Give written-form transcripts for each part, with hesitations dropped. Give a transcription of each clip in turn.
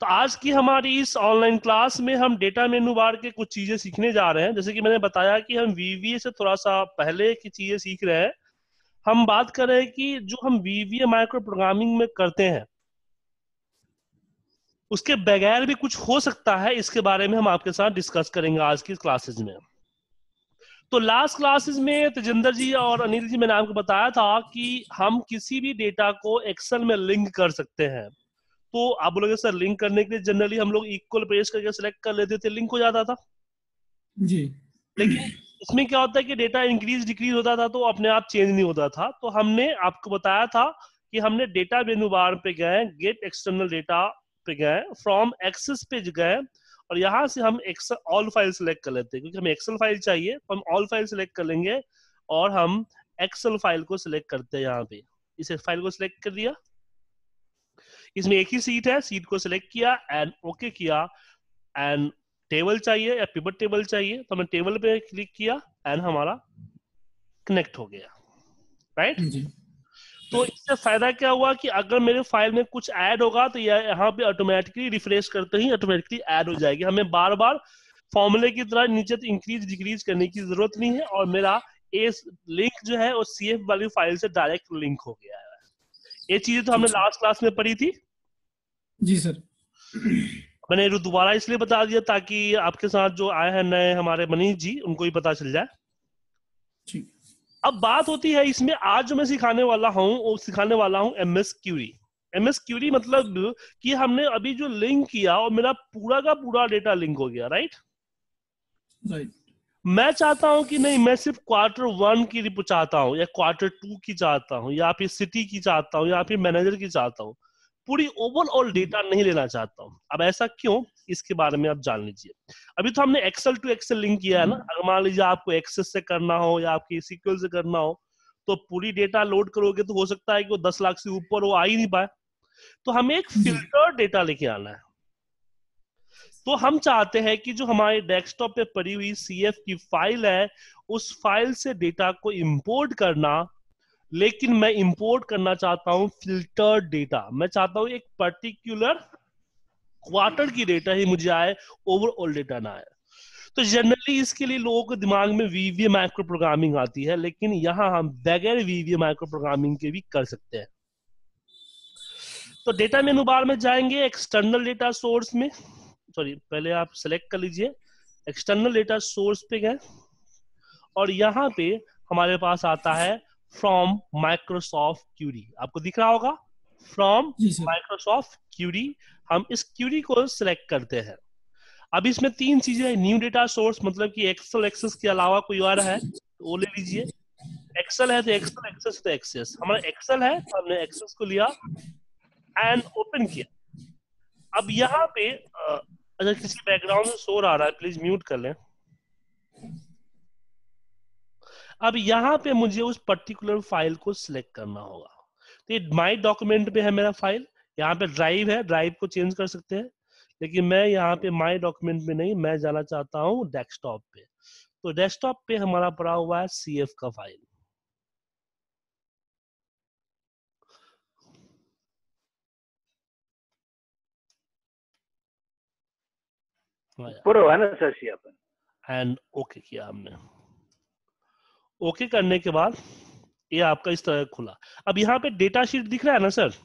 तो आज की हमारी इस ऑनलाइन क्लास में हम डेटा मेनू बार के कुछ चीजें सीखने जा रहे हैं। जैसे कि मैंने बताया कि हम वीवीए से थोड़ा सा पहले की चीजें सीख रहे हैं। हम बात कर रहे हैं कि जो हम वीवीए माइक्रो प्रोग्रामिंग में करते हैं उसके बगैर भी कुछ हो सकता है, इसके बारे में हम आपके साथ डिस्कस करेंगे आज की क्लासेज में। तो लास्ट क्लासेस में तेजिंदर जी और अनिल जी मैंने आपको बताया था कि हम किसी भी डेटा को एक्सेल में लिंक कर सकते हैं। तो आप बोलोगे सर लिंक करने के लिए जनरली हम लोग इक्वल प्रेस करके सिलेक्ट कर लेते थे, लिंक हो जाता था। जी। लेकिन इसमें क्या होता है कि डेटा इंक्रीज डिक्रीज होता था तो अपने आप चेंज नहीं होता था। तो हमने आपको बताया था कि हमने डेटा मेनू बार पे गए, गेट एक्सटर्नल डेटा पे गए, फ्रॉम एक्सेस पे गए और यहाँ से हम एक्सेल ऑल फाइल सिलेक्ट कर लेते हैं। क्योंकि हमें एक्सेल फाइल चाहिए तो हम ऑल फाइल सिलेक्ट कर लेंगे और हम एक्सेल फाइल को सिलेक्ट करते हैं। यहाँ पे इस फाइल को सिलेक्ट कर दिया, इसमें एक ही सीट है, सीट को सिलेक्ट किया एंड ओके किया। एंड टेबल चाहिए या पिवट टेबल चाहिए तो हमने टेबल पे क्लिक किया एंड हमारा कनेक्ट हो गया, राइट। जी। तो इससे फायदा क्या हुआ कि अगर मेरे फाइल में कुछ ऐड होगा तो यहाँ पे ऑटोमेटिकली रिफ्रेश करते ही ऑटोमेटिकली ऐड हो जाएगी। हमें बार बार फॉर्मूले की तरह नीचे तो इंक्रीज डिक्रीज करने की जरूरत नहीं है और मेरा ए लिंक जो है वो सीएफ वाली फाइल से डायरेक्ट लिंक हो गया है। ये चीजें तो हमने लास्ट क्लास में पढ़ी थी। जी सर। मैंने दोबारा इसलिए बता दिया ताकि आपके साथ जो आए हैं नए हमारे मनीष जी उनको भी पता चल जाए। ठीक। अब बात होती है इसमें आज जो मैं सिखाने वाला हूँ वो सिखाने वाला हूँ एमएस क्यूरी। एमएस क्यूरी मतलब कि हमने अभी जो लिंक किया और मेरा पूरा का पूरा डेटा लिंक हो गया, राइट। राइट। मैं चाहता हूं कि नहीं, मैं सिर्फ Q1 की रिपोर्ट चाहता हूं या Q2 की चाहता हूं या फिर सिटी की चाहता हूं या फिर मैनेजर की चाहता हूं, पूरी ओवरऑल डेटा नहीं लेना चाहता हूं। अब ऐसा क्यों, इसके बारे में आप जान लीजिए। अभी तो हमने एक्सेल टू एक्सेल लिंक किया है ना। अगर मान लीजिए आपको एक्सेस से करना हो या आपकी SQL से करना हो तो पूरी डेटा लोड करोगे तो हो सकता है कि वो 10 लाख से ऊपर वो आ ही नहीं पाए। तो हमें एक जी। फिल्टर डेटा लेके आना है। तो हम चाहते हैं कि जो हमारे डेस्कटॉप पे पड़ी हुई सीएफ की फाइल है उस फाइल से डेटा को इंपोर्ट करना। लेकिन मैं इंपोर्ट करना चाहता हूं फिल्टर्ड डेटा। मैं चाहता हूं एक पर्टिकुलर क्वार्टर की डेटा ही मुझे आए, ओवरऑल डेटा ना आए। तो जनरली इसके लिए लोगों के दिमाग में वीवीए माइक्रो प्रोग्रामिंग आती है, लेकिन यहां हम बगैर वीवीए माइक्रो प्रोग्रामिंग के भी कर सकते हैं। तो डेटा मेनू बार में जाएंगे, एक्सटर्नल डेटा सोर्स में, सॉरी पहले आप सेलेक्ट कर लीजिए, एक्सटर्नल डेटा सोर्स पे गए और यहाँ पे हमारे पास आता है फ्रॉम माइक्रोसॉफ्ट क्यूरी। आपको दिख रहा होगा फ्रॉम जी सर। Microsoft query. हम इस क्यूरी को सिलेक्ट करते हैं। अब इसमें तीन चीजें, न्यू डेटा सोर्स मतलब कि एक्सेल एक्सेस के अलावा कोई और है तो वो ले लीजिए। एक्सेल है तो एक्सेल, एक्सेस तो एक्सेस। हमारा एक्सेल है तो हमने एक्सेस को लिया एंड ओपन किया। अब यहाँ पे अगर किसी बैकग्राउंड में शोर आ रहा है प्लीज म्यूट कर लें। अब यहाँ पे मुझे उस पर्टिकुलर फाइल को सिलेक्ट करना होगा। तो ये माई डॉक्यूमेंट पे है मेरा फाइल, यहाँ पे ड्राइव है, ड्राइव को चेंज कर सकते हैं। लेकिन मैं यहाँ पे माई डॉक्यूमेंट में नहीं, मैं जाना चाहता हूँ डेस्कटॉप पे। तो डेस्कटॉप पे हमारा पड़ा हुआ है सीएफ का फाइल। पूरा है ना सर सीएफ एंड ओके किया हमने। ओके करने के बाद ये आपका इस तरह खुला। अब यहाँ पे डेटा शीट दिख रहा है ना सर।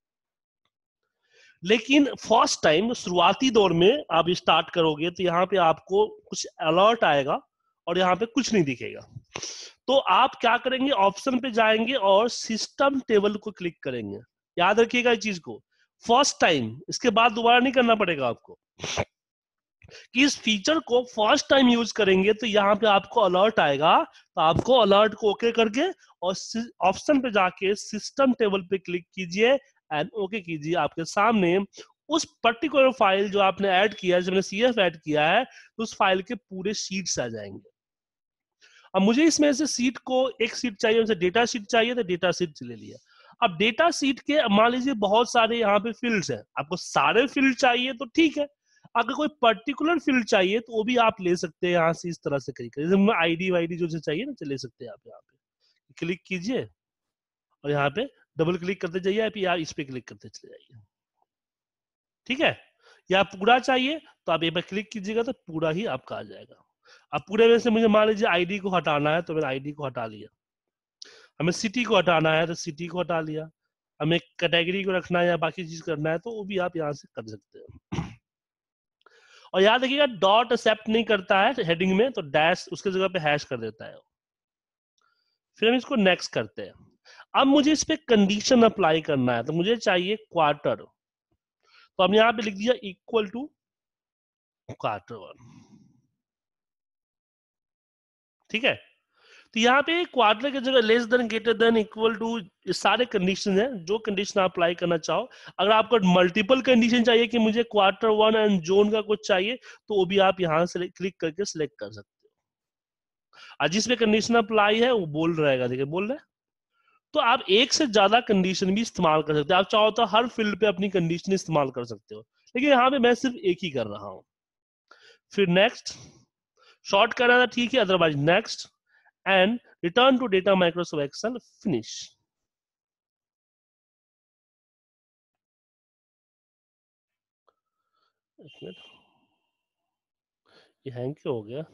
लेकिन फर्स्ट टाइम शुरुआती दौर में आप स्टार्ट करोगे तो यहाँ पे आपको कुछ अलर्ट आएगा और यहाँ पे कुछ नहीं दिखेगा। तो आप क्या करेंगे, ऑप्शन पे जाएंगे और सिस्टम टेबल को क्लिक करेंगे। याद रखिएगा इस चीज को, फर्स्ट टाइम, इसके बाद दोबारा नहीं करना पड़ेगा आपको। कि इस फीचर को फर्स्ट टाइम यूज करेंगे तो यहाँ पे आपको अलर्ट आएगा। तो आपको अलर्ट को ओके करके और ऑप्शन पे जाके सिस्टम टेबल पे क्लिक कीजिए एंड ओके कीजिए। आपके सामने उस पर्टिकुलर फाइल जो आपने ऐड किया है, जो मैंने सीएफ ऐड किया है, तो उस फाइल के पूरे शीट्स आ जाएंगे। अब मुझे इसमें से सीट को एक सीट चाहिए, उसे डेटा सीट चाहिए तो डेटा सीट ले लिया। अब डेटा सीट के मान लीजिए बहुत सारे यहाँ पे फील्ड्स हैं, आपको सारे फील्ड चाहिए तो ठीक है। अगर कोई पर्टिकुलर फील्ड चाहिए तो वो भी आप ले सकते हैं यहाँ से, इस तरह से कहीं जैसे आईडी वाईडी जो चाहिए ना ले सकते हैं आप। यहाँ पे क्लिक कीजिए और यहाँ पे डबल क्लिक करते जाइए, फिर यार इस पे क्लिक करते चले जाइए। ठीक है, या पूरा चाहिए तो आप ये पर क्लिक कीजिएगा तो पूरा ही आपका आ जाएगा। अब पूरे में से मुझे मान लीजिए आईडी को हटाना है तो मैंने आईडी को हटा लिया, हमें सिटी को हटाना है तो सिटी को हटा लिया, हमें कैटेगरी को रखना है या बाकी चीज करना है तो वो भी आप यहाँ से कर सकते हैं। और याद रखिएगा डॉट एक्सेप्ट नहीं करता है हेडिंग में, तो डैश उसके जगह पे हैश कर देता है। फिर हम इसको नेक्स्ट करते हैं। अब मुझे इस पे कंडीशन अप्लाई करना है, तो मुझे चाहिए क्वार्टर, तो हम यहाँ पे लिख दिया इक्वल टू क्वार्टर 1, ठीक है। तो यहाँ पे क्वार्टर की जगह less than, greater than, equal to, ये सारे कंडीशन हैं, जो कंडीशन आप अप्लाई करना चाहो। अगर आपको मल्टीपल कंडीशन चाहिए कि मुझे क्वार्टर 1 एंड जोन का कुछ चाहिए, तो वो भी आप यहाँ से क्लिक करके सिलेक्ट कर सकते हो। और जिसपे कंडीशन अप्लाई है वो बोल रहेगा, देखिए बोल रहे हैं। तो आप एक से ज्यादा कंडीशन भी इस्तेमाल कर सकते हो, आप चाहो तो हर फील्ड पे अपनी कंडीशन इस्तेमाल कर सकते हो, लेकिन यहाँ पे मैं सिर्फ एक ही कर रहा हूँ। फिर नेक्स्ट, शॉर्ट करना था ठीक है, otherwise next, and return to data Microsoft Excel, finish. ये हैंग क्यों हो गया,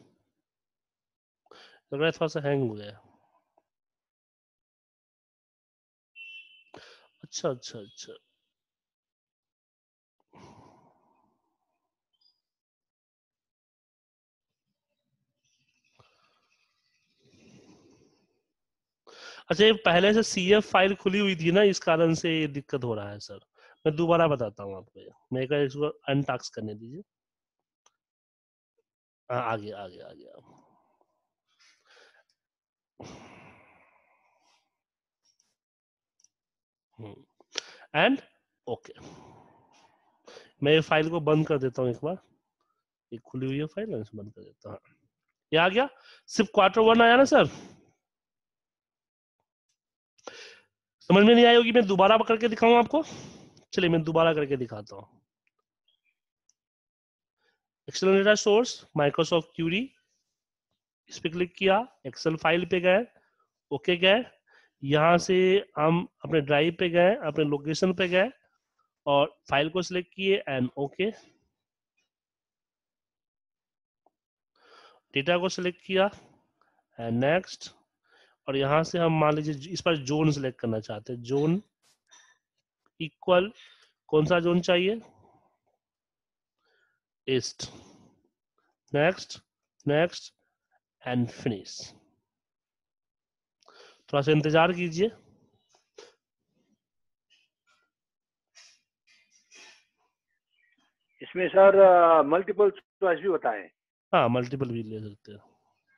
लग रहा है थोड़ा सा हैंग हो गया। अच्छा अच्छा अच्छा, अच्छा ये पहले से सीएफ फाइल खुली हुई थी ना, इस कारण से ये दिक्कत हो रहा है सर। मैं दोबारा बताता हूँ आपको, मैं एक बार इसको अनटास्क करने दीजिए। हाँ आ गया आ गया आ गया। एंड ओके, मैं ये फाइल को बंद कर देता हूँ एक बार, ये खुली हुई है फाइल, मैं इसे बंद कर देता हूँ। ये आ गया, सिर्फ क्वार्टर 1 आया ना सर, समझ में नहीं आई होगी, मैं दोबारा करके दिखाऊं आपको। चलिए मैं दोबारा करके दिखाता हूँ। Excel data source, Microsoft query, इस पे क्लिक किया, एक्सेल फाइल पे गए, ओके गए, यहाँ से हम अपने ड्राइव पे गए, अपने लोकेशन पे गए और फाइल को सिलेक्ट किए एंड ओके, डेटा को सिलेक्ट किया एंड नेक्स्ट, और यहाँ से हम मान लीजिए इस पर जोन सिलेक्ट करना चाहते हैं, जोन इक्वल, कौन सा जोन चाहिए, east, next next and finish. थोड़ा सा इंतजार कीजिए। इसमें सर मल्टीपल चॉइस भी होता है? हाँ मल्टीपल भी ले सकते हैं।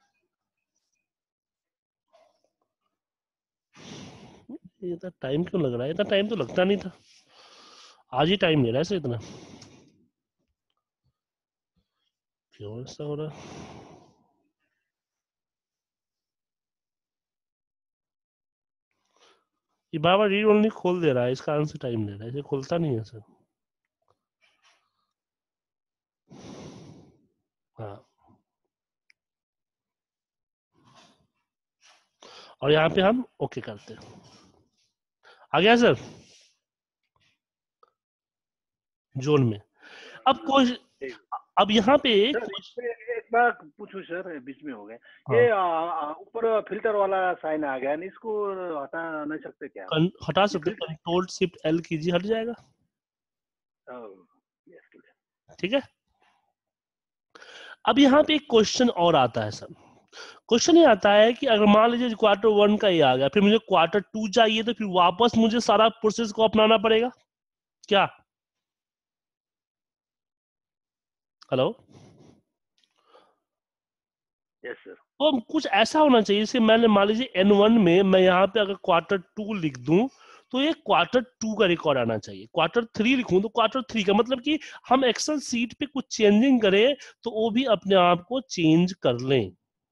ये इतना टाइम क्यों लग रहा है, इतना टाइम तो लगता नहीं था, आज ही टाइम ले रहा है सर इतना, क्यों ऐसा हो रहा है। ये बार बार रीड ओनली खोल दे रहा है, इस कारण से टाइम ले रहा है, इसे खोलता नहीं है सर। हाँ, और यहाँ पे हम ओके करते हैं, आ गया सर जोन में। अब कोई, अब यहाँ पे एक बार पूछूं सर, बीच में हो गया। हाँ, ये ऊपर फिल्टर वाला साइन आ गया, इसको हटा नहीं सकते क्या? हटा सकते, कंट्रोल शिफ्ट एल कीजिए, हट जाएगा। ठीक है। अब यहाँ पे एक क्वेश्चन और आता है सर, क्वेश्चन ये आता है कि अगर मान लीजिए क्वार्टर 1 का ये आ गया, फिर मुझे क्वार्टर 2 चाहिए, तो फिर वापस मुझे सारा प्रोसेस को अपनाना पड़ेगा क्या? Hello, yes sir. तो कुछ ऐसा होना चाहिए, जैसे मैंने मान लीजिए N1 में मैं यहाँ पे अगर क्वार्टर 2 लिख दूं, तो ये क्वार्टर 2 का रिकॉर्ड आना चाहिए। क्वार्टर 3 लिखूं तो क्वार्टर 3 का, मतलब कि हम एक्सेल सीट पे कुछ चेंजिंग करें तो वो भी अपने आप को चेंज कर लें।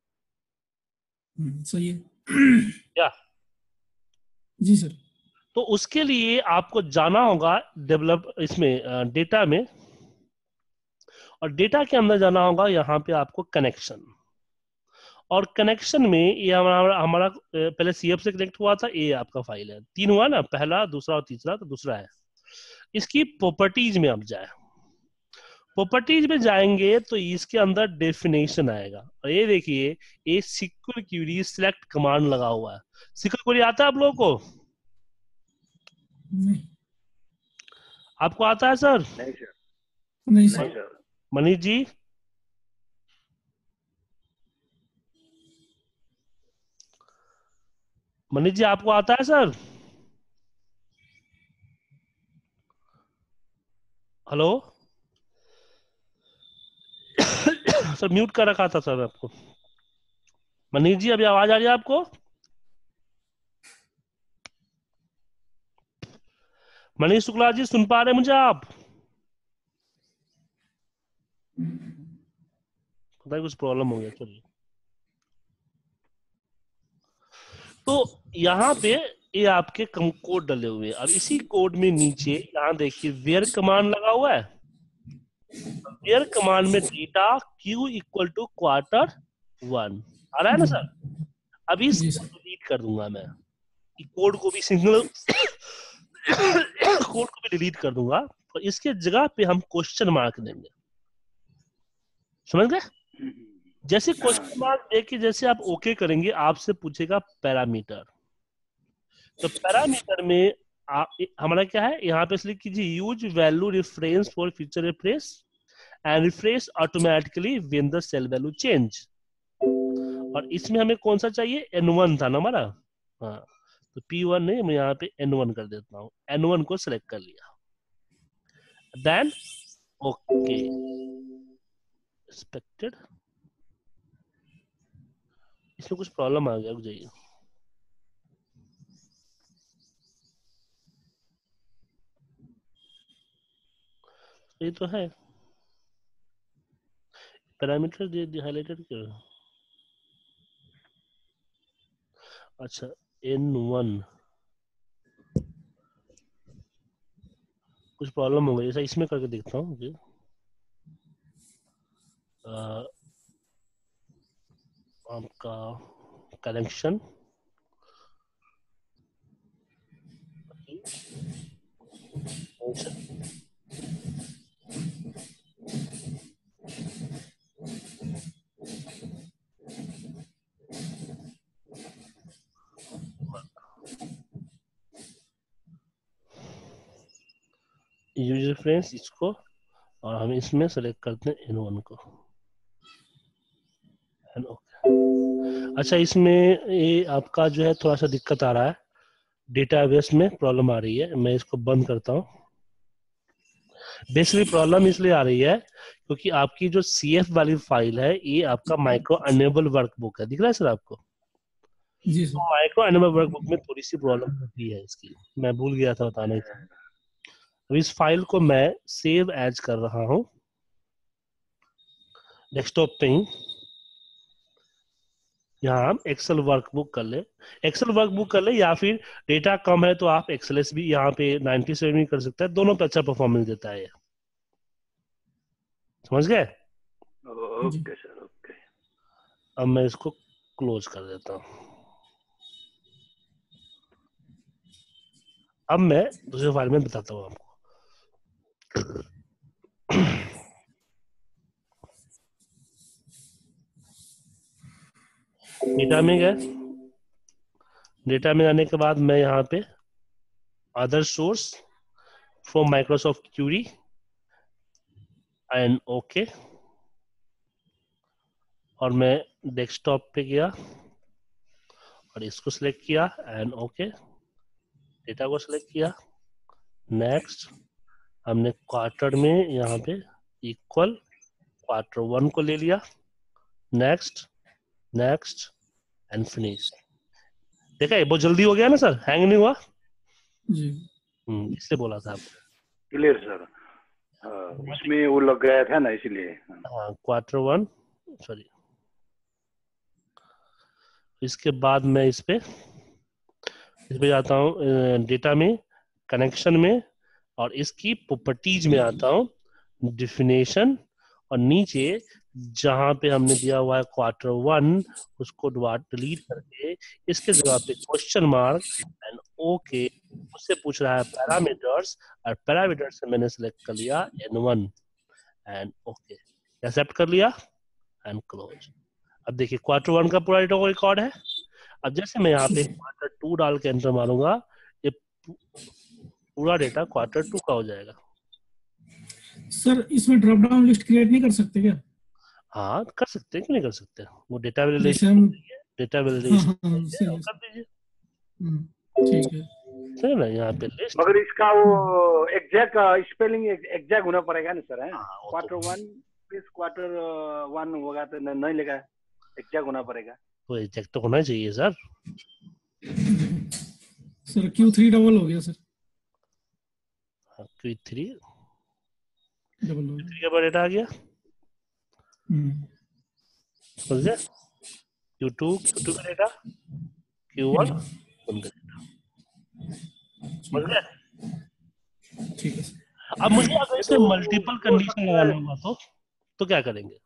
सही है। क्या? जी सर। तो उसके लिए आपको जाना होगा डेवलप, इसमें डेटा में, और डेटा के अंदर जाना होगा यहाँ पे आपको कनेक्शन, और कनेक्शन में ये हमारा हमारा पहले सीएफ से कनेक्ट हुआ था, ये आपका फाइल है, 3 हुआ ना, पहला दूसरा और तीसरा, तो दूसरा है। इसकी प्रॉपर्टीज में आप जाए, प्रॉपर्टीज में जाएंगे तो इसके अंदर डेफिनेशन आएगा, और ये देखिए ये SQL क्वेरी सिलेक्ट कमांड लगा हुआ है। SQL क्वेरी आता है आप लोगों को? नहीं आपको आता है सर? नहीं सर, नहीं नहीं सर। सर। मनीष जी, मनीष जी आपको आता है सर? हेलो सर म्यूट कर रखा था सर आपको। मनीष जी अभी आवाज आ रही है आपको? मनीष शुक्ला जी सुन पा रहे हैं मुझे आप? पता है कुछ प्रॉब्लम हो गया, चलिए। तो यहाँ पे ये आपके कोड डले हुए हैं। अब इसी कोड में नीचे यहाँ देखिए वेयर कमांड लगा हुआ है। वेयर कमांड में data q equal to Q1 आ रहा है ना सर? अभी जी इसको सर। डिलीट कर दूंगा मैं, कोड को भी सिंगल कोड को भी डिलीट कर दूंगा, और इसके जगह पे हम क्वेश्चन मार्क देंगे। समझ गए? जैसे क्वेश्चन मार्क देके जैसे आप ओके करेंगे, आपसे पूछेगा पैरामीटर। तो पैरामीटर में हमारा क्या है, यहाँ पे लिख कीजिए use value reference for future refresh and refresh automatically when the cell value change. और इसमें हमें कौन सा चाहिए, N1 था ना हमारा। हाँ, तो P1 नहीं, मैं यहाँ पे N1 कर देता हूँ। N1 को सिलेक्ट कर लिया, देन ओके एक्सपेक्टेड। इसमें कुछ प्रॉब्लम आ गया, रुक जाइए। ये तो है पैरामीटर दे हाइलाइटेड क्यों? अच्छा N1 कुछ प्रॉब्लम हो गई, ऐसा इसमें करके देखता हूँ। आपका कनेक्शन यूजर रेफरेंस इसको, और हम इसमें सेलेक्ट करते हैं N1 को। अच्छा इसमें ये आपका जो है थोड़ा सा दिक्कत आ रहा है, डेटाबेस में प्रॉब्लम आ रही है। मैं इसको बंद करता हूँ। बेसिकली प्रॉब्लम इसलिए आ रही है क्योंकि आपकी जो CF वाली फाइल है, ये आपका माइक्रो अनेबल वर्कबुक है। दिख रहा है सर आपको? जी तो सर। माइक्रो अनेबल वर्कबुक में थोड़ी सी प्रॉब्लम होती है इसकी, मैं भूल गया था बताने का। अब इस फाइल को मैं सेव एज कर रहा हूँ डेस्कटॉप पे ही। यहाँ हम एक्सेल वर्कबुक कर ले, एक्सेल वर्कबुक कर ले, या फिर डेटा कम है तो आप एक्सेलेस भी यहाँ पे 97 भी कर सकते हैं। दोनों पे अच्छा परफॉर्मेंस देता है ये। समझ गए? जी ओके सर, ओके। अब मैं इसको क्लोज कर देता हूँ। अब मैं दूसरे फाइल में बताता हूँ आपको। डेटा में गए, डेटा में आने के बाद मैं यहाँ पे other source from Microsoft query and okay, और मैं डेस्कटॉप पे गया और इसको सिलेक्ट किया एंड ओके, डेटा को सिलेक्ट किया, नेक्स्ट। हमने क्वार्टर में यहाँ पे इक्वल Q1 को ले लिया, नेक्स्ट नेक्स्ट एंड फिनिश। देखा, ये बहुत जल्दी हो गया ना सर, हैंग नहीं हुआ। जी इसलिए बोला था आपको। Clear sir. इसमें वो लग गया था ना, इसलिए। हाँ Q1 सॉरी। इसके बाद मैं इस पे जाता हूँ डेटा में, कनेक्शन में, और इसकी प्रॉपर्टीज में आता हूँ, डिफिनेशन, और नीचे जहां पे हमने दिया हुआ है Q1 उसको डिलीट करके इसके जगह पे क्वेश्चन मार्क एंड ओके। उससे पूछ रहा है पैरामीटर्स, और पैरामीटर्स से मैंने सेलेक्ट कर लिया N1 एंड ओके, एक्सेप्ट कर लिया एंड क्लोज। अब देखिए क्वार्टर 1 का पूरा डेटा रिकॉर्ड है। अब जैसे मैं यहाँ पे क्वार्टर 2 डाल के एंटर मारूंगा, ये पूरा डेटा क्वार्टर 2 का हो जाएगा। सर इसमें ड्रॉप डाउन लिस्ट क्रिएट नहीं कर सकते क्या? हाँ कर सकते हैं, क्यों नहीं कर सकते, वो डेटा जैसे वैलिडेशन हम डेटा हाँ वैलिडेशन हाँ सही है। कर दीजिए, ठीक है। ठीक है ना। यहाँ पे लिस्ट, मगर इसका वो एग्जैक्ट स्पेलिंग एग्जैक्ट होना पड़ेगा ना सर, है क्वार्टर 1 प्लस क्वार्टर 1 होगा तो नहीं लेगा, एग्जैक्ट होना पड़ेगा। तो एग्जैक्ट तो होना चाहिए सर। सर Q3 डबल हो गया सर, Q3 डबल हो गया। के बाद डेटा आ गया, समझ गए। Q2 का डेटा, Q1 उनका डेटा, समझ गए। ठीक है सर। अब मुझे अगर इसमें मल्टीपल कंडीशन लगाना हुआ तो क्या करेंगे?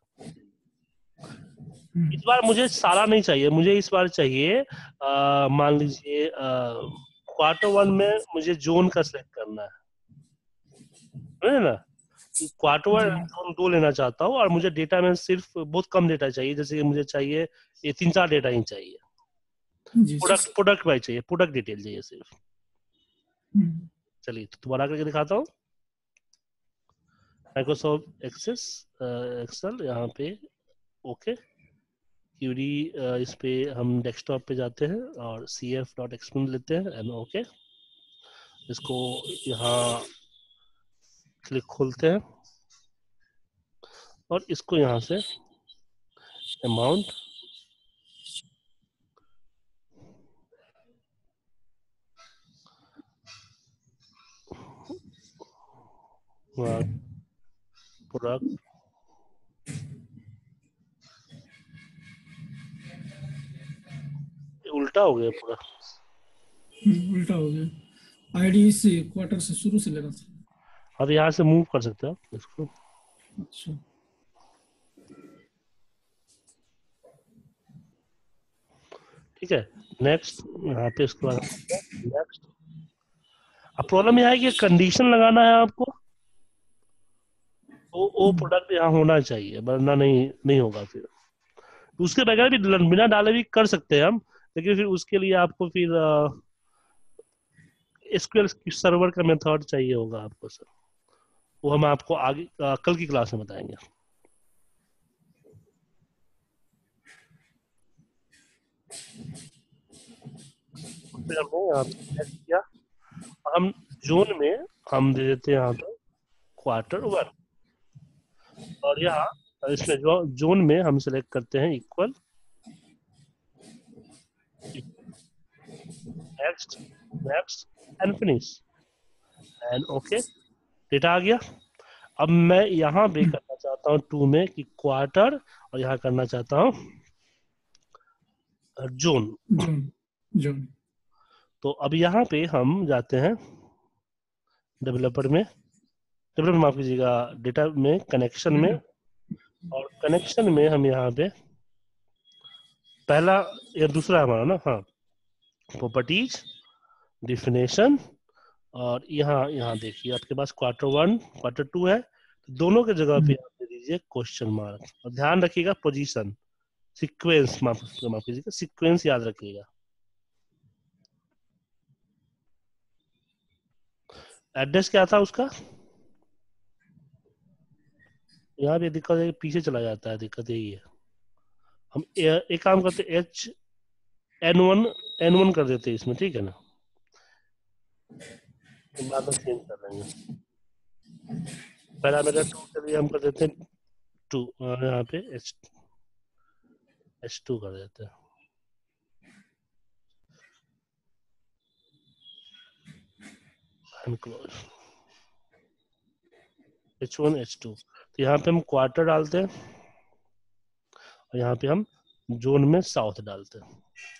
इस बार मुझे सारा नहीं चाहिए, मुझे इस बार चाहिए मान लीजिए क्वार्टर 1 में मुझे जोन का सिलेक्ट करना है ना। क्वार्टर 1 जोन 2 लेना चाहता हूँ और मुझे डेटा में सिर्फ बहुत कम डेटा चाहिए, जैसे कि मुझे चाहिए ये 3-4 डेटा ही चाहिए, जी प्रोडक्ट वाइज चाहिए, प्रोडक्ट डिटेल चाहिए सिर्फ। चलिए तो दोबारा करके दिखाता हूँ। माइक्रोसॉफ्ट एक्सेल यहाँ पे ओके, क्यूरी इस पे हम डेस्कटॉप पे जाते हैं और cf.xml लेते हैं एंड ओके, इसको यहाँ क्लिक खोलते हैं और इसको यहाँ से अमाउंट प्रोडक्ट उल्टा हो गया पूरा, उल्टा हो गया। आईडी से क्वार्टर से शुरू से लेना था। अब यहाँ से मूव कर सकते हैं आप इसको। अच्छा ठीक है, नेक्स्ट यहाँ पे इसको नेक्स्ट। अब प्रॉब्लम यह है कि कंडीशन लगाना है आपको, तो वो प्रोडक्ट यहाँ होना चाहिए, वरना नहीं होगा। फिर उसके बगैर भी बिना डाले भी कर सकते हैं हम, लेकिन फिर उसके लिए आपको फिर एसक्यूएल सर्वर का मेथड चाहिए होगा आपको सर, वो हम आपको आगे कल की क्लास में बताएंगे। फिर हमने यहाँ पे select किया, हम जोन में हम दे देते हैं यहाँ पे क्वार्टर 1 और यहाँ इसमें जोन में हम सिलेक्ट करते हैं equal next next and finish and okay, data आ गया। अब मैं यहाँ पे करना चाहता हूँ 2 में कि क्वार्टर और यहाँ करना चाहता हूँ जोन। जोन तो अब यहाँ पे हम जाते हैं डेवलपर में, माफ कीजिएगा डेटा में, कनेक्शन में, और कनेक्शन में हम यहाँ पे पहला या दूसरा हमारा ना, हाँ प्रॉपर्टीज डिफिनेशन, और यहाँ देखिए आपके पास क्वार्टर 1 क्वार्टर 2 है, तो दोनों के जगह पे आप दे दीजिए क्वेश्चन मार्क, और ध्यान रखिएगा पोजीशन सीक्वेंस, माफ कीजिएगा सीक्वेंस याद रखिएगा। एड्रेस क्या था उसका, यहाँ पे दिक्कत है पीछे चला जाता है, दिक्कत यही है। हम एक काम करते N1 कर देते हैं इसमें, ठीक है ना, बाद में चेंज कर लेंगे। पैरामीटर 2 के लिए हम कर देते हैं 2, और यहाँ पे H2 कर देते हैं। H1 H2, तो यहाँ पे हम क्वार्टर डालते हैं और यहाँ पे हम जोन में साउथ डालते हैं।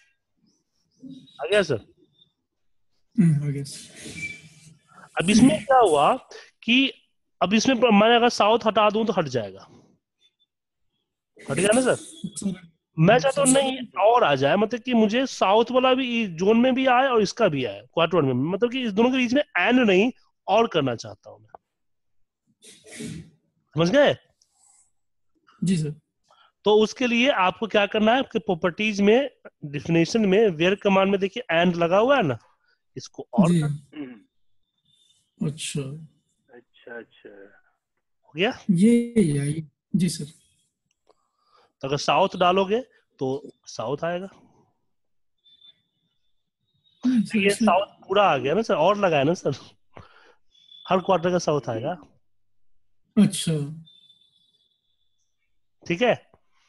आ गया सर? आ गया। अब इसमें क्या हुआ कि अब इसमें मैं अगर साउथ हटा दूं तो हट जाएगा, हट गया ना सर। मैं चाहता हूँ नहीं और आ जाए, मतलब कि मुझे साउथ वाला भी जोन में भी आए और इसका भी आए क्वार्टर में, मतलब कि इस दोनों के बीच में एंड नहीं और करना चाहता हूँ मैं। समझ गए? जी सर। तो उसके लिए आपको क्या करना है, प्रॉपर्टीज में डिफिनेशन में वेयर कमांड में देखिए एंड लगा हुआ है ना, इसको और जी। कर, अच्छा, अच्छा अच्छा हो गया। ये आई। जी सर। तो अगर साउथ डालोगे तो साउथ आएगा। नहीं सर, ये इसमें साउथ पूरा आ गया ना सर, और लगाया ना सर, हर क्वार्टर का साउथ आएगा। अच्छा। ठीक है।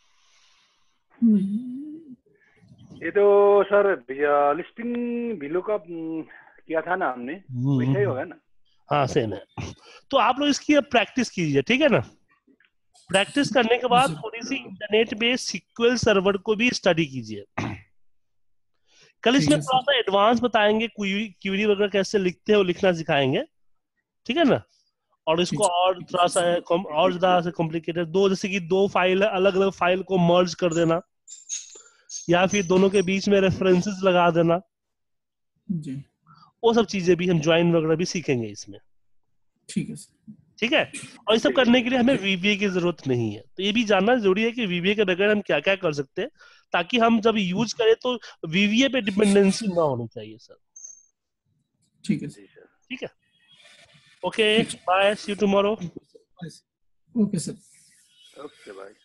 नहीं, ये तो सर लिस्टिंग बिलो का किया था ना हमने, वैसा ही होगा ना? हाँ सेम है। तो आप लोग इसकी अब प्रैक्टिस कीजिए, ठीक है ना। प्रैक्टिस करने के जी बाद सर। थोड़ी सी इंटरनेट पे सीक्वल सर्वर को भी स्टडी कीजिए। कल ठीक इसमें है थोड़ा सर। सा एडवांस बताएंगे, क्यूरी वगैरह कैसे लिखते हैं वो लिखना सिखाएंगे, ठीक है ना। और ठीक इसको और ठीक है थोड़ा सा सर। और ज्यादा से कॉम्प्लिकेटेड, दो जैसे कि दो फाइल अलग अलग फाइल को मर्ज कर देना, या फिर दोनों के बीच में रेफरेंसेस लगा देना, जी। वो सब चीजें भी हम ज्वाइन वगैरह भी सीखेंगे इसमें, ठीक है सर। ठीक है। और ये सब ठीक है करने ठीक के लिए हमें वीबीए की जरूरत नहीं है, तो ये भी जानना जरूरी है कि वीबीए के बगैर हम क्या क्या कर सकते हैं, ताकि हम जब यूज करें तो वीवीए पे डिपेंडेंसी ना होनी चाहिए सर। ठीक है जी सर। सर। ठीक है, ओके, ठीक बाय, सी यू टुमारो। है। Okay sir. ओके भाई।